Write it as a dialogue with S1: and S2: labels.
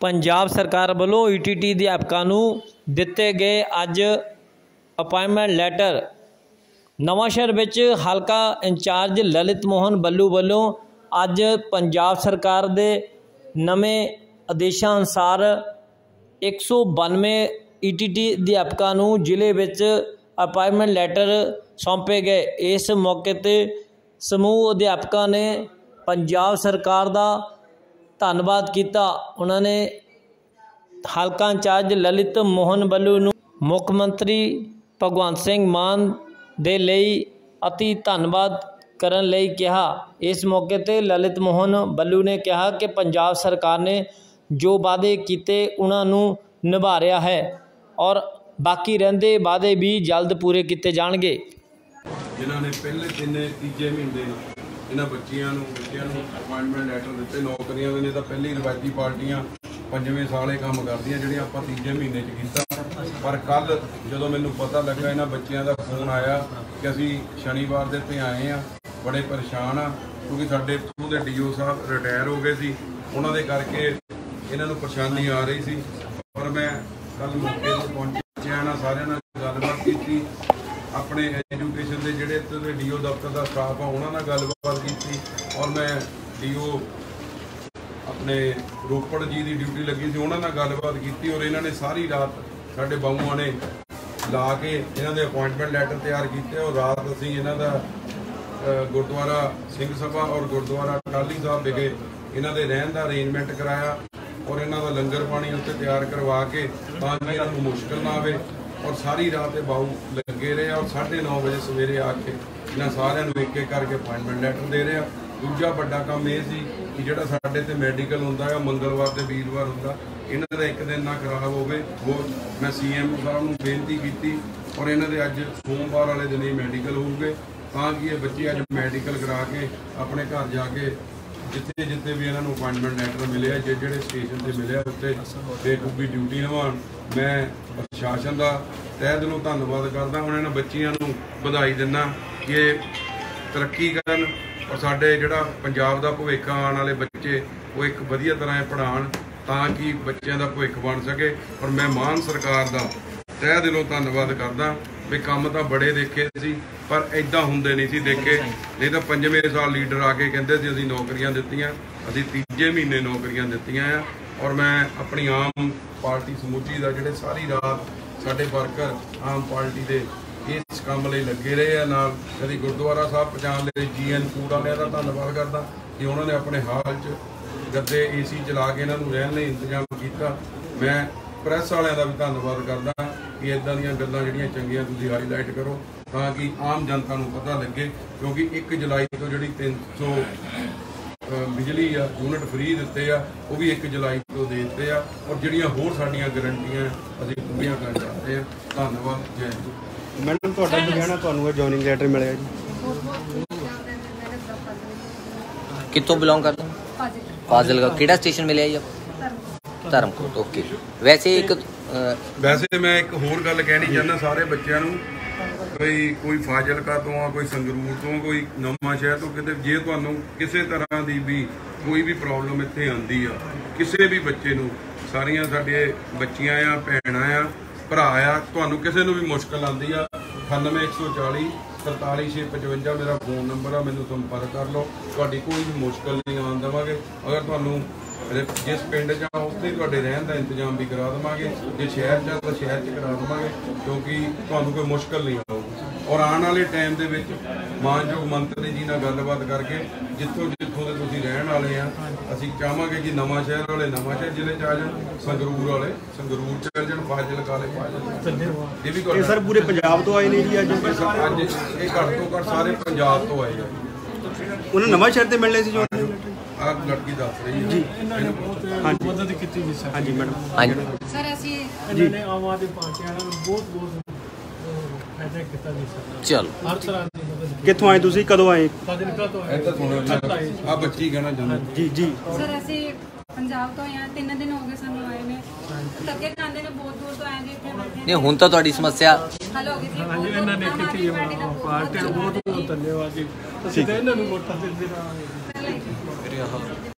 S1: पंजाब सरकार वालों ETT अध्यापकों नूं दिते गए अज अपॉइंटमेंट लैटर। नवांशहर विच हलका इंचार्ज ललित मोहन बल्लू वालों अज पंजाब सरकार दे नवे आदेशों अनुसार 192 ETT अध्यापकों नूं जिले विच अपॉइंटमेंट लैटर सौंपे गए। इस मौके ते समूह अध्यापकों ने पंजाब सरकार का धन्नवाद किया। उन्होंने हलका इंचार्ज ललित मोहन बल्लू नूं मुख्यमंत्री भगवंत सिंह मान दे लई अति धन्नवाद करन लई कहा। इस मौके ते ललित मोहन बल्लू ने कहा कि पंजाब सरकार ने जो वादे किए उन्होंने निभा रहा है और बाकी रहिंदे वादे भी जल्द पूरे किए जाणगे।
S2: जिन्होंने पहले तीजे महीने इन्होंने बच्चियों अपॉइंटमेंट लैटर दिते नौकरियां ने तो पहली रिवायती पार्टियां 5वें साल काम करदियां जिहड़ियां आपां तीजे महीने कीता। पर कल जो मैनू पता लगा इन्होंने बच्चों का फोन आया कि असी शनिवार दे ते आए हैं, बड़े परेशान हाँ क्योंकि साडे इत्थों दे DO साहब रिटायर हो गए सी, उन्होंने करके इन्हों परेशानी आ रही सी। पर मैं कल मौके पर पहुंचा ना सारे गलबात की, अपने एजुकेशन के जोड़े इतने DO दफ्तर का स्टाफ आ उन्होंने गलबात की और मैं DO अपने रोपड़ जी की ड्यूटी लगी थी उन्होंने गलबात की और इन्होंने सारी रात साढ़े बाबूआ ने ला के इन्हों के अपॉइंटमेंट लैटर तैयार किए और रात असी इन्हों का गुरुद्वारा सिंह सभा और गुरुद्वारा टाली साहब विखे इन्हों के रहन का अरेंजमेंट कराया और इन्हों का लंगर पानी उत्ते तैयार करवा के ताकि इन्हों मुश्किल ना आए और सारी रात बाऊ लगे रहे और 9:30 बजे सवेरे आके इन्होंने सारे एक एक करके अपॉइंटमेंट लैटर दे रहे। दूजा बड़ा काम यह सी कि जोड़ा साढ़े तो मैडिकल होंदा है मंगलवार से वीरवार होंदा, इन्हों का एक दिन ना खराब हो वो मैं CM साहब को बेनती की और इन्हों के अज सोमवार वाले दिन ही मैडिकल होंगे ताकि ये बच्चे अज मैडिकल करा के अपने घर जाके जिथे जिथे भी इन्होंने अपॉइंटमेंट लैटर मिले जो स्टेशन से मिले उत्ते बेखूबी ड्यूटी निभाण। मैं प्रशासन का तह दिलों धन्नवाद करदा। हुण इन्हां बच्चियां नूं बधाई दिना कि तरक्की करन और साडे जिहड़ा पंजाब दा भविख आने वाले बच्चे वो एक वधिया तरह पढ़ाण ताकि बच्चों का भविख बन सके। और मैं मान सरकार का तह दिलों धन्नवाद करदा भी काम तो बड़े देखे सी पर इदा हुंदे नहीं सी देखे, नहीं तो 5वें साल लीडर आके कहते सी असीं नौकरियां दित्तियां, असीं तीजे महीने नौकरियां दित्तियां आ। और मैं अपनी आम पार्टी समूची का जिहड़े सारी रात साडे वर्कर आम पार्टी के इस काम लई लगे रहे हैं नाल कभी गुरुद्वारा साहब पहुँचाने लई GN फूड वालियां दा धन्नवाद करदा कि उन्होंने अपने हाल च गद्दे AC चला के इन्हों रहने लई इंतजाम किया। मैं प्रैस वालियां दा भी धन्नवाद करदा कि इदां दीयां गल्लां जिहड़ियां चंगियां तुसीं हाईलाइट करो ताकि आम जनता नूं पता लगे क्योंकि 1 जुलाई तो जिहड़ी 300 बिजली यूनिट फ्री दिते आ वो भी 1 जुलाई तो दे दिते आ और जिहड़ियां होर साडीआं गारंटियां असीं पूरीआं करन चाहते हैं। धन्नवाद। जय हिंद।
S3: मैडम तुहाडा की कहना तुहानूं जॉइनिंग लैटर मिलिਆ जी?
S4: कितों बिलोंग करते हैं? फाजिल का किहड़ा स्टेशन मिलिਆ जी? धर्मकोट। ओके।
S2: वैसे मैं एक होर गल कहनी चाहना सारे बच्चों नूं कोई फाजिलका तो आ कोई संगरूर तो कोई नवांशहर तो किते जे तुहानूं किसी तरह की भी कोई भी प्रॉब्लम इत्थे आंदी आ किसी भी बच्चे नूं सारियां साडे बच्चियां आ भैणां आ भरा आ तुहानूं किसी नूं भी मुश्किल आंदी आ 98 140 43 655 मेरा फोन नंबर आ, मैनूं संपर्क कर लो, तुहाडी कोई भी मुश्किल नहीं आउण देवांगे। अगर तुहानूं जिस पिंड च उत्थे तुहाडे रहन का इंतजाम भी करा देवांगे, जे शहर च तो शहर च करा देवांगे क्योंकि तुहानूं कोई मुश्किल नहीं आऊगी। और आने वाले टाइम के मानयोग मंत्री जी नाल गलबात करके जितों जितों के तुसीं रहण वाले आ असीं चाहांगे कि नवांशहर वाले नवांशहर जिले च आ जाण, संगरूर वाले संगरूर च चल जाण, फाजिलका वाले फाजिलका। ये भी
S3: सर पूरे पंजाब तो आए ने जी अज
S2: ये घट तो घट सारे पंजाब तो आए हैं।
S3: उन्होंने नवांशहर ते मिलने से जो
S2: लड़की दस रही
S3: जी
S5: मदद की
S3: हाँ जी मैडम।
S4: हाँ जी
S5: सर असी इन्होंने आम आदमी पार्टी वालों ने बहुत फायदा किया जी सर।
S4: चलो
S5: हर तरह की मदद।
S3: कितों आए तुसीं कदों आए?
S5: फाजिलका तो है
S2: इधर सुनो आ बच्ची कहना चाहंदी
S3: जी।
S6: सर असी पंजाब तो आए 3 दिन हो गए सानू आए ने तके कांदे ने बहुत दूर तो आए जी इत्थे बैठे
S4: नहीं हुण तो तुहाडी समस्या
S6: हल हो गई जी।
S5: हाँ जी इन्होंने की पार्टी बहुत बहुत धन्यवाद जी। ਅਸੀਂ ਤਾਂ ਇਹਨਾਂ ਨੂੰ ਵੋਟਾਂ ਦਿੰਦੇ ਰਹਾਂਗੇ।